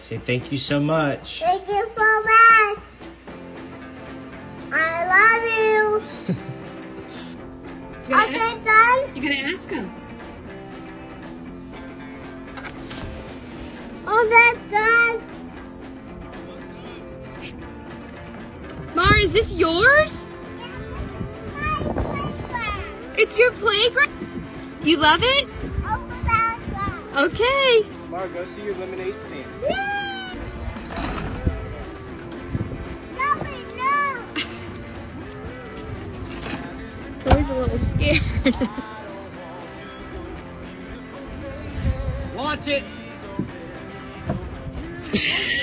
Say thank you so much. Thank you so much. I love you. Okay, done. You gotta ask him. Oh, that's done. Mar, is this yours? My playground. It's your playground? You love it? Over that side. Okay. Mar, go see your lemonade stand. Yay! Nobody knows. Chloe's a little scared. Launch it.